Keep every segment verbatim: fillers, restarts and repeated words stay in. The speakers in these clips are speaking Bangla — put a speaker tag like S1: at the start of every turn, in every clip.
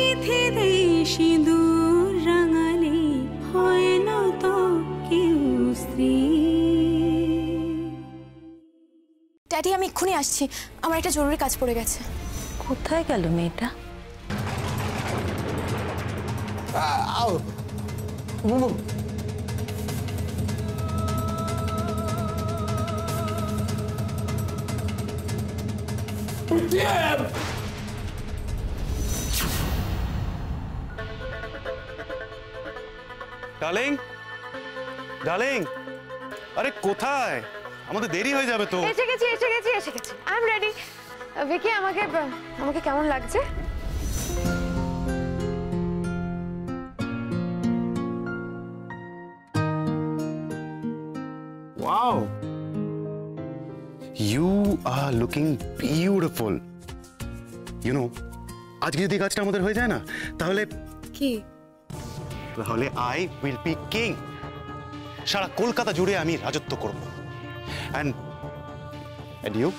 S1: চিঠি দেই সিঁদুর রাঙালি হয় না তো কেউ স্ত্রী।
S2: ড্যাডি আমি এক্ষুনি আসছি, আমার একটা জরুরি কাজ পড়ে গেছে।
S3: কোথায় গেল মেয়েটা?
S4: ডার্লিং, ডার্লিং, আরে কোথায়? আমাদের দেরি হয়ে যাবে তো।
S5: এসে গেছি এসে গেছি এসে গেছি আই এম রেডি। ভিকি আমাকে আমাকে কেমন লাগছে?
S4: Wow, you are looking beautiful. You know, আজকে যদি কাজটা আমাদের হয়ে যায় না, তাহলে
S5: কি?
S4: তাহলে আই উইল বি কিং। সারা কলকাতা জুড়ে আমি রাজত্ব করব। And and you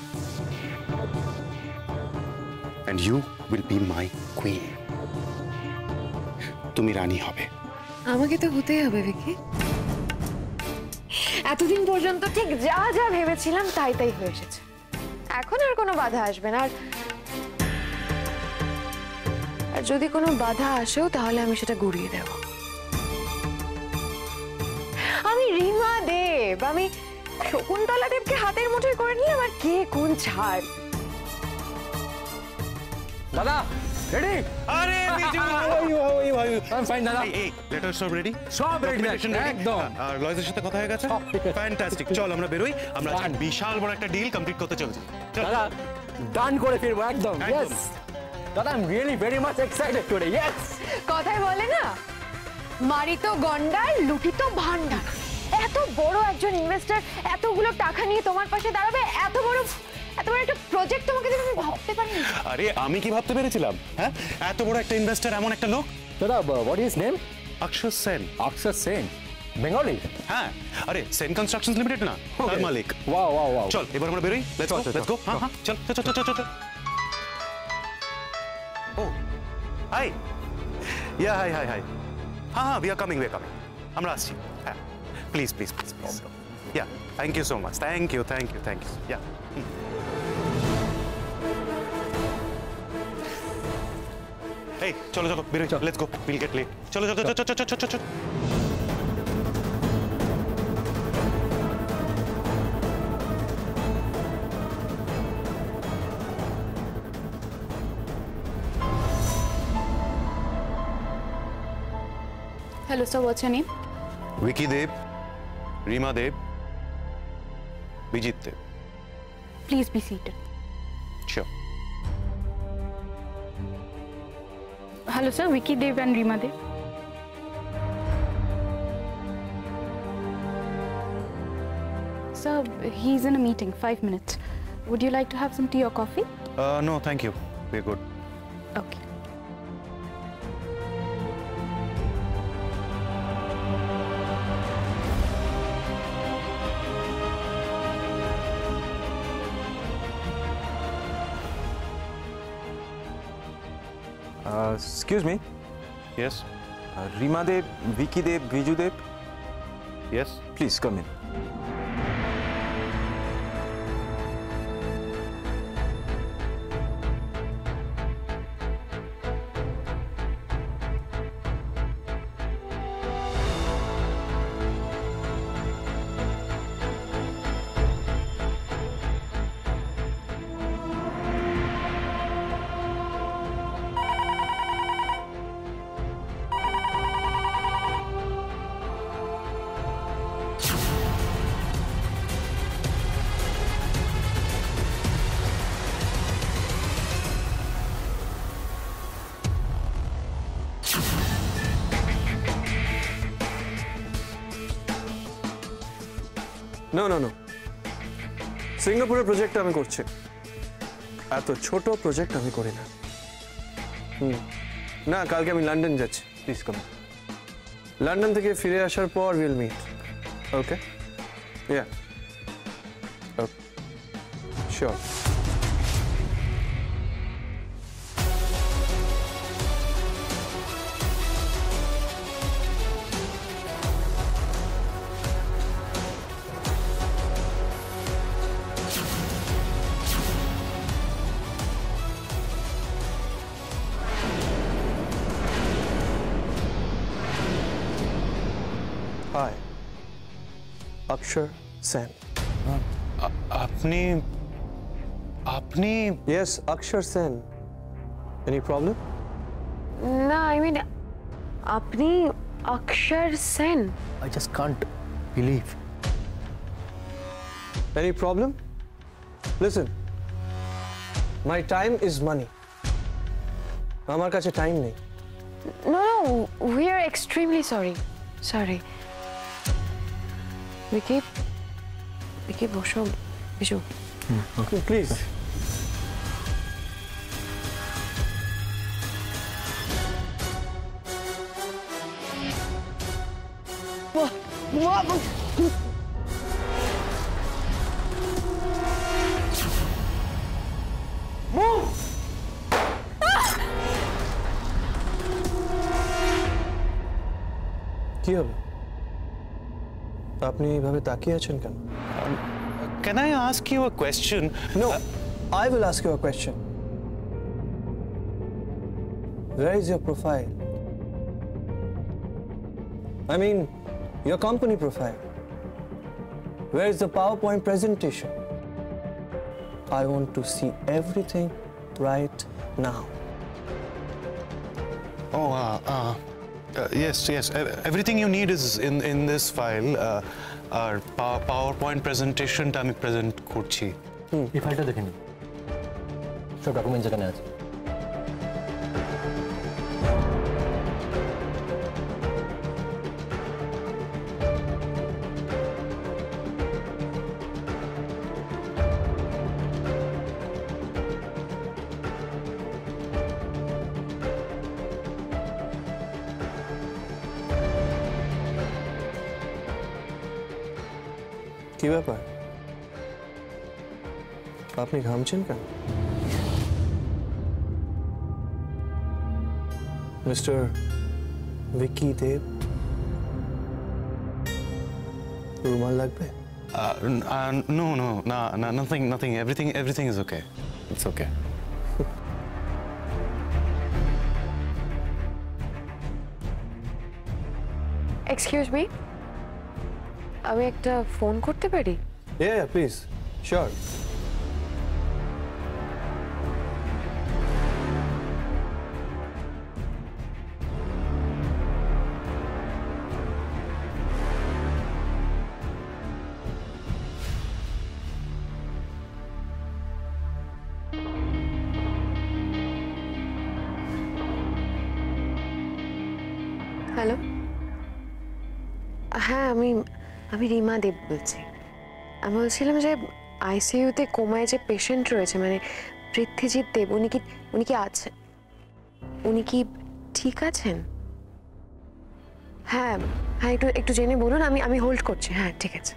S4: and you will be my queen. তুমি রানী হবে।
S5: আমাকে তো হতেই হবে ভিকি। এতদিন পর্যন্ত ঠিক যা যা ভেবেছিলাম তাই তাই হয়ে এসেছে। এখন আর কোনো বাধা আসবে না। আর আর যদি কোনো বাধা আসেও তাহলে আমি সেটা গুড়িয়ে দেব। আমি রিমা দেব, আমি শকুন্তলা দেবকে হাতের মুঠোয় করে নিলাম। আর কে কোন ছাড়?
S6: দাদা রেডি?
S4: আরে বিজু,
S6: আই ফাইন দাদা।
S4: এই লেটার সব রেডি?
S6: সব রেডি একদম।
S4: আর লয়েজের সাথে কথা হয়ে গেছে? ফ্যান্টাস্টিক। চল আমরা বেরোই, আমরা বিশাল বড় একটা ডিল কমপ্লিট করতে চলছি।
S6: দাদা ডান করে ফিরবো একদম। ইয়েস দাদা, I am really very much excited today. Yes.
S5: কথাই বলে না, মারিত গন্ডার লুটিত ভান্ডার। এত বড় একজন ইনভেস্টর এতগুলো টাকা নিয়ে তোমার পাশে দাঁড়াবে, এত বড় এত বড় একটা প্রজেক্ট তোমাকে দেবে আমি ভাবতে পারিনি।
S4: আরে আমি কি ভাবতে পেরেছিলাম? হ্যাঁ, এত বড় একটা ইনভেস্টর, এমন একটা লোক।
S6: দাদা হোয়াট ইজ নেম?
S4: অক্ষর সেন।
S6: অক্ষর সেন, বেঙ্গলি?
S4: হ্যাঁ, আরে সেন কনস্ট্রাকশনস লিমিটেড না, তার মালিক।
S6: Wow wow wow.
S4: চল এবার আমরা বেরোই। Let's go let's go. হ্যাঁ হ্যাঁ, চল চল চল চল চল। Oh hi, yeah hi hi hi. হ্যাঁ হ্যাঁ, we are coming we are coming. আমরা আসছি। হ্যাঁ please please please please. Yeah thank you so much. Thank you thank you thank you. Yeah এই চলো চলো বেরোই। Let's go, will get late. চলো চলো চলো চলো চলো চলো।
S2: Hello sir, what's your name?
S4: Vicky Dev, Reema Dev, Vijit Dev.
S2: Please be seated.
S4: Sure.
S2: Hello sir, Vicky Dev and Reema Dev. Sir, he's in a meeting, five minutes. Would you like to have some tea or coffee?
S4: Uh, no, thank you. We're good.
S2: Okay.
S6: Uh, excuse me.
S4: Yes.
S6: Uh, Reema Dev, Vicky Dev, Viju Dev.
S4: Yes.
S6: Please come in. No, no, no. সিঙ্গাপুরের প্রজেক্ট আমি করছি। এত ছোট প্রজেক্ট আমি করি না। হুম না, কালকে আমি লন্ডন যাচ্ছি। Please come. লন্ডন থেকে ফিরে আসার পর will meet. Okay? Yeah. Okay. Sure. Hi. Akshar Sen.
S4: আপনি আপনি
S6: Yes, Akshar Sen. Any problem?
S5: না আই মিন আপনি Akshar Sen?
S7: I just can't believe.
S6: Any problem? Listen. My time is money. আমার কাছে টাইম নেই।
S5: No, no, we are extremely sorry. Sorry. Vicky, Vicky, বসো, বিশু।
S6: Okay, please. কি হবে? আপনি এইভাবে তাকিয়ে আছেন কেন?
S4: Can I ask you a question?
S6: No, I will ask you a question. Where is your profile? I mean, your company profile. Where is the PowerPoint presentation? I want to see everything right now.
S4: Oh, uh, uh, uh, yes, yes. E- Everything you need is in in this file. Uh, our pow- PowerPoint presentation টা আমি present করছি।
S7: এই ফাইলটা দেখে নিন, সব ডকুমেন্টস এখানে আছে।
S6: কি ব্যাপার? আপনি ঘামছেন কেন? মিস্টার ভিকি দেব, রুমাল লাগবে?
S4: Uh, n- uh, no, no, no, no, nothing, nothing. Everything, everything is okay. It's okay.
S5: Excuse me, আমি একটা ফোন করতে পারি?
S6: Yeah, yeah, please. Sure.
S5: Hello, হ্যাঁ আমি আমি রিমা দেব বলছি। আমি বলছিলাম যে আইসিইউতে কোমায় যে পেশেন্ট রয়েছে, মানে পৃথ্বীজিৎ দেব, উনি কি উনি কি আছেন? উনি কি ঠিক আছেন? হ্যাঁ হ্যাঁ, একটু একটু জেনে বলুন। আমি আমি হোল্ড করছি। হ্যাঁ ঠিক আছে।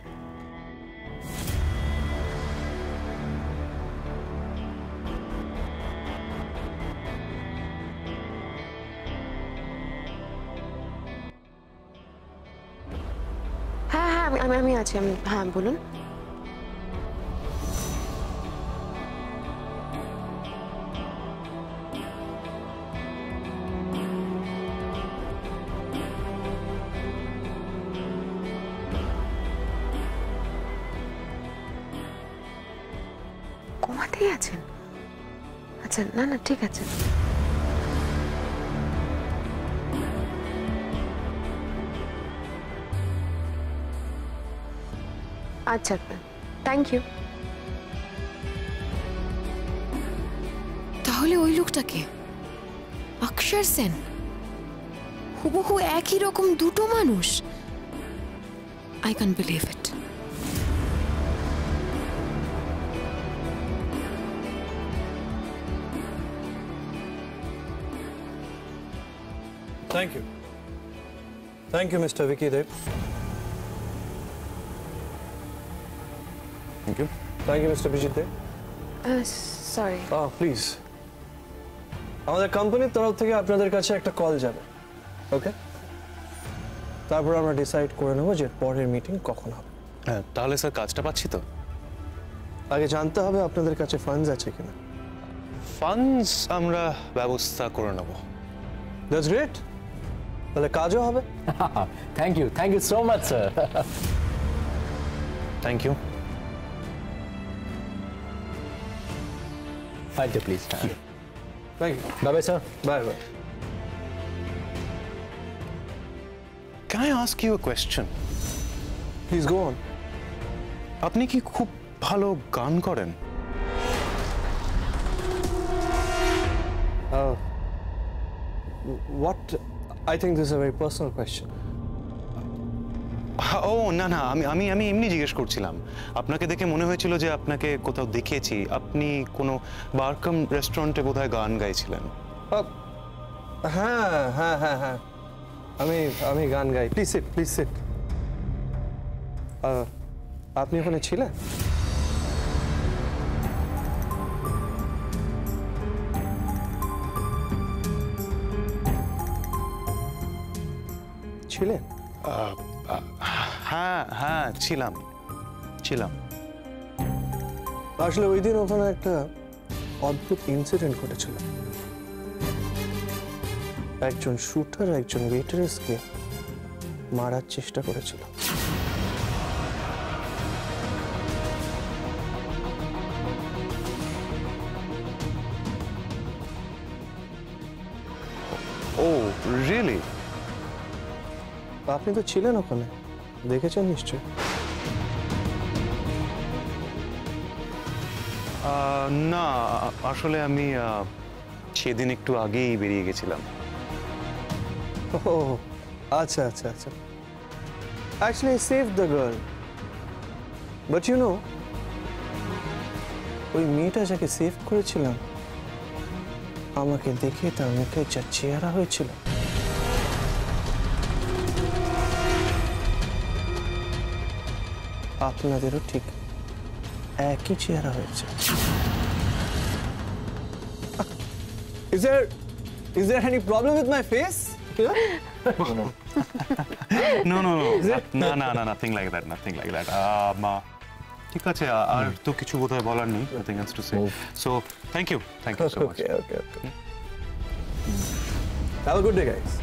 S5: হ্যাঁ হ্যাঁ, আমি আমি আমি আছি। আমি হ্যাঁ বলুন। কোমাতেই আছেন? আচ্ছা, না না ঠিক আছে। আচ্ছা, থ্যাংক ইউ।
S8: তাহলে ওই লোকটাকে অক্ষর সেন, হুবহু একই রকম দুটো মানুষ। I can believe it.
S6: Thank you. Thank you, Mister Vicky Dev.
S4: Thank you.
S6: Thank you, Mister Abhijit Dev.
S5: Sorry.
S6: Oh, please. আমাদের কোম্পানির তরফ থেকে আপনাদের কাছে একটা কল যাবে, ওকে? তারপর আমরা ডিসাইড করে নেব যে পরের মিটিং কখন হবে।
S4: হ্যাঁ, তাহলে স্যার কাজটা পাচ্ছি তো?
S6: আগে জানতে হবে আপনাদের কাছে ফান্ডস আছে কিনা।
S4: ফান্ডস আমরা ব্যবস্থা করে নেব।
S6: That's great. তাহলে কাজও হবে।
S7: Thank you thank you so much sir.
S4: Thank you.
S7: ফাইলটা please.
S6: Thank you.
S7: Bye bye sir.
S6: Bye bye.
S4: Can I ask you a question?
S6: Please go on.
S4: আপনি কি খুব ভালো গান করেন?
S6: What? I think this is a very personal question.
S4: ও না না, আমি আমি আমি এমনি জিজ্ঞেস করছিলাম। আপনাকে দেখে মনে হয়েছিল যে আপনাকে কোথাও দেখেছি। আপনি কোনো বারকাম রেস্টুরেন্টে বোধহয় গান গাইছিলেন।
S6: হ্যাঁ হ্যাঁ হ্যাঁ হ্যাঁ, আমি আমি গান গাই। Please sit please sit. আপনি ওখানে ছিলেন? ছিলেন?
S4: হ্যাঁ হ্যাঁ ছিলাম ছিলাম
S6: আসলে ওই দিন ওখানে একটা অদ্ভুত ইনসিডেন্ট ঘটেছিল। একজন শুটার একজন ওয়েটারেসকে মারার চেষ্টা করেছিল।
S4: Oh really?
S6: আপনি তো ছিলেন ওখানে, দেখেছেন নিশ্চয়।
S4: না আসলে আমি সেদিন একটু আগেই বেরিয়ে গেছিলাম।
S6: ও আচ্ছা আচ্ছা আচ্ছা। Actually I saved the girl. But you know, ওই মেয়েটা যাকে সেভ করেছিলাম আমাকে দেখে তার মুখে যা চেহারা হয়েছিল, আপনাদেরও ঠিক একই চেহারা হয়েছে। Is there is there any problem with my face?
S4: No no no, না না না, nothing like that, nothing like that. মা ঠিক আছে, আর তো কিছু বোধহয় বলার নেই, nothing else to say. So thank you, thank you so much.
S6: Okay okay okay. Have a good day, guys.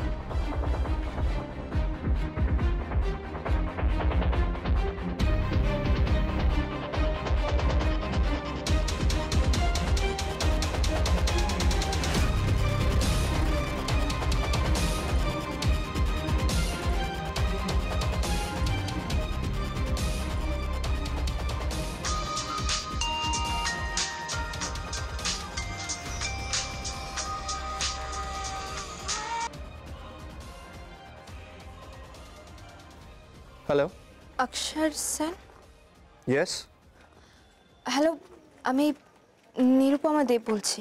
S6: Hello.
S8: Akshar sir?
S6: Yes.
S8: Hello, আমি নিরুপমা দেব বলছি।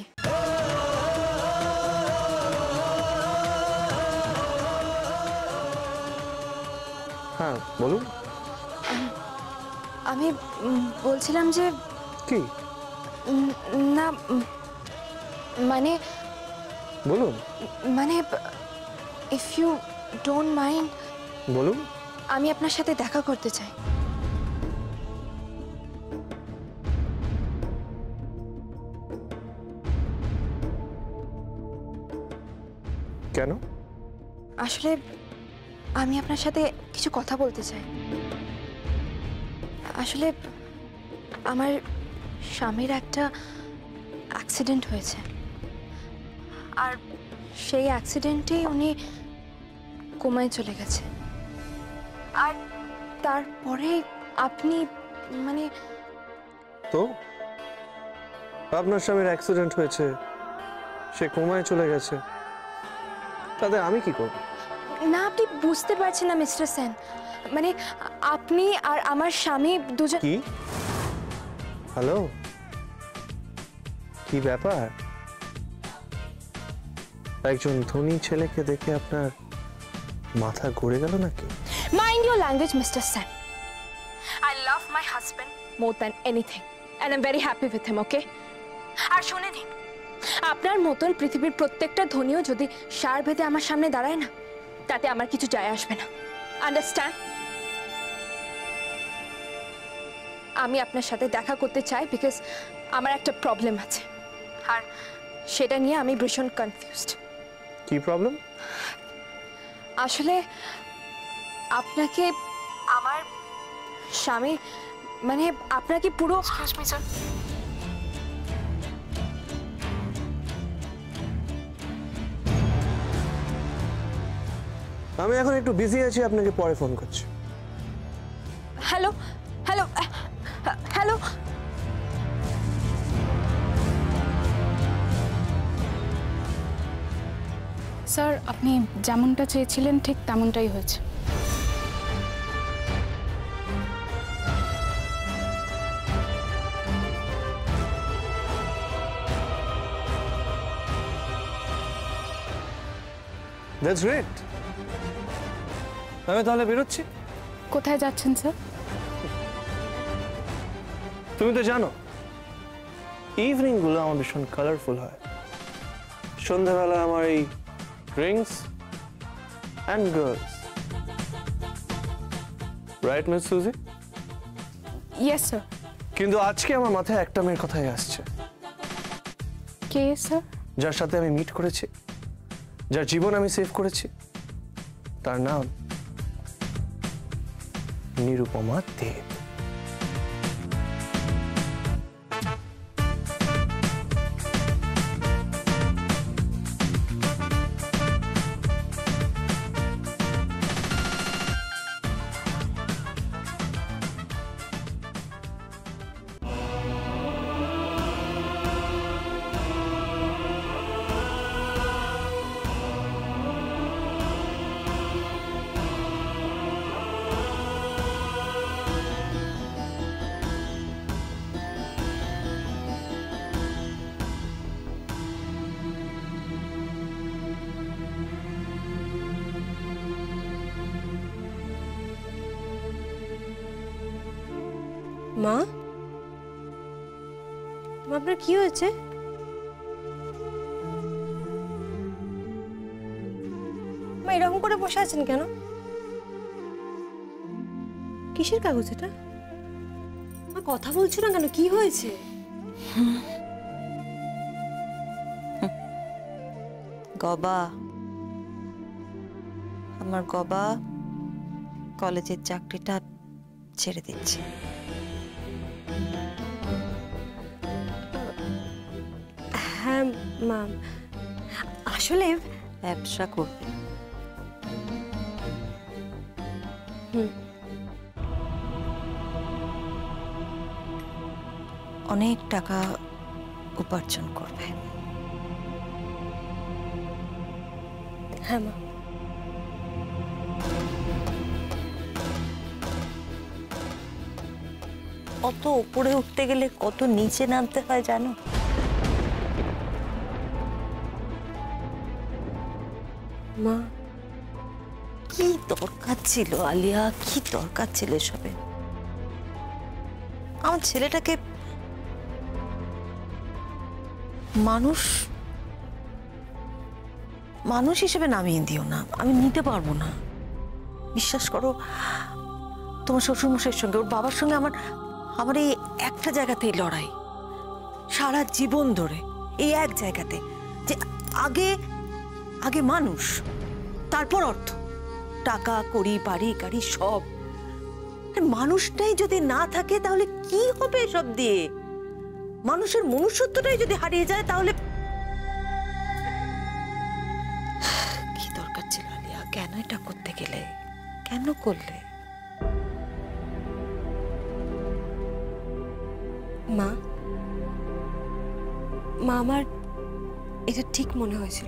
S6: হ্যাঁ বলুন।
S8: আমি বলছিলাম যে
S6: কি
S8: না মানে
S6: বলুন
S8: মানে ইফ ইউ ডোন্ট মাইন্ড
S6: বলুন।
S8: আমি আপনার সাথে দেখা করতে চাই।
S6: কেন?
S8: আসলে আমি আপনার সাথে কিছু কথা বলতে চাই। আসলে আমার স্বামীর একটা অ্যাক্সিডেন্ট হয়েছে, আর সেই অ্যাক্সিডেন্টেই উনি কোমায় চলে গেছে। আর তারপরে আপনি মানে
S6: তো আপনার স্বামীর অ্যাক্সিডেন্ট হয়েছে, সে কোমায় চলে গেছে, তাতে আমি কি করব?
S8: না, আপনি বুঝতে পারছেন না মিস্টার সেন। মানে আপনি আর আমার স্বামী দুজন।
S6: কি? হ্যালো, কি ব্যাপার? একজন ধনী ছেলেকে দেখে আপনার মাথা ঘুরে গেল নাকি?
S8: Mind your language, Mister Sen. I love my husband more than anything, and I'm very happy with him, okay? আর শুনে নিন, আপনার মতন পৃথিবীর প্রত্যেকটা ধনীও যদি সার ভেদে আমার সামনে দাঁড়ায় না, তাতে আমার কিছু যায় আসবে না। আন্ডারস্ট্যান্ড? আমি আপনার সাথে দেখা করতে চাই বিকজ আমার একটা প্রবলেম আছে, আর সেটা নিয়ে আমি ভীষণ কনফিউজড।
S6: কি প্রবলেম?
S5: আসলে আপনাকে আমার স্বামী মানে আপনাকে পুরো
S6: আমি এখন একটু বিজি আছি, আপনাকে পরে ফোন করছি।
S5: হ্যালো হ্যালো হ্যালো
S2: স্যার আপনি যেমনটা চেয়েছিলেন ঠিক তেমনটাই হয়েছে।
S6: That's great. আমি তাহলে বেরোচ্ছি।
S2: কোথায় যাচ্ছেন স্যার?
S6: তুমি তো জানো ইভিনিং গুলো আমার ভীষণ কালারফুল হয়। সন্ধ্যাবেলা আমার এই drinks and girls, right miss Suzie?
S2: Yes sir.
S6: কিন্তু আজকে আমার মাথায় একটা মেয়ের কথাই আসছে।
S2: কে স্যার?
S6: যার সাথে আমি মিট করেছি, যার জীবন আমি সেভ করেছি, তার নাম নিরুপমা দেব।
S3: মা, আপনার কি হয়েছে? মা এরকম করে বসে আছেন কেন? কিসের কাগজ এটা? মা কথা বলছো না কেন? কি হয়েছে?
S9: গবা, আমার গবা কলেজের চাকরিটা ছেড়ে দিচ্ছে।
S3: হ্যাঁ মা, আসলে
S9: ব্যবসা করবে। অনেক টাকা উপার্জন করবে।
S3: হ্যাঁ মা।
S9: কত উপরে উঠতে গেলে কত নিচে নামতে হয় জানো?
S3: মা,
S9: কি দরকার ছিল আলিয়া, কি দরকার ছিল এসবে? আমার ছেলেটাকে মানুষ মানুষ হিসেবে নামিয়ে দিও না, আমি নিতে পারবো না। বিশ্বাস করো, তোমার শ্বশুরমশাইয়ের সঙ্গে ওর বাবার সঙ্গে আমার আমার এই একটা জায়গাতেই লড়াই, সারা জীবন ধরে এই এক জায়গাতে, যে আগে আগে মানুষ, তারপর অর্থ, টাকা কড়ি বাড়ি গাড়ি সব। মানুষটাই যদি না থাকে তাহলে কি হবে এসব দিয়ে? মানুষের মনুষ্যত্বটাই যদি হারিয়ে যায় তাহলে কি দরকার ছিল আলিয়া? কেন এটা করতে গেলে? কেন করলে?
S3: মা মা আমার এটা ঠিক মনে হয়েছিল।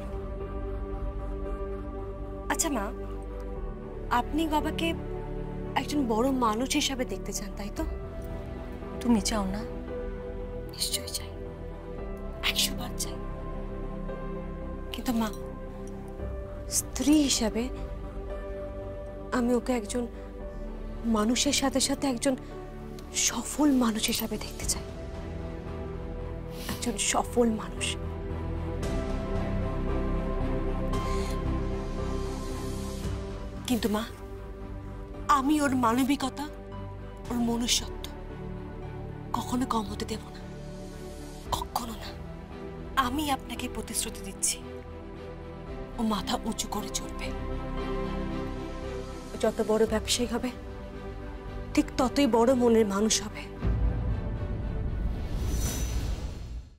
S3: আচ্ছা মা, আপনি গবাকে একজন বড় মানুষ হিসাবে দেখতে চান, তাই তো?
S9: তুমি চাও না?
S3: নিশ্চয় চাই, একশো বার চাই। কিন্তু মা, স্ত্রী হিসাবে আমি ওকে একজন মানুষের সাথে সাথে একজন সফল মানুষ হিসাবে দেখতে চাই। একজন সফল মানুষ। কিন্তু মা, আমি ওর মানবিকতা, ওর মনুষ্যত্ব কখনো কম হতে দেব না, কখনো না। আমি আপনাকে প্রতিশ্রুতি দিচ্ছি, ও মাথা উঁচু করে চলবে। যত বড় ব্যবসায়ী হবে ঠিক ততই বড় মনের মানুষ হবে।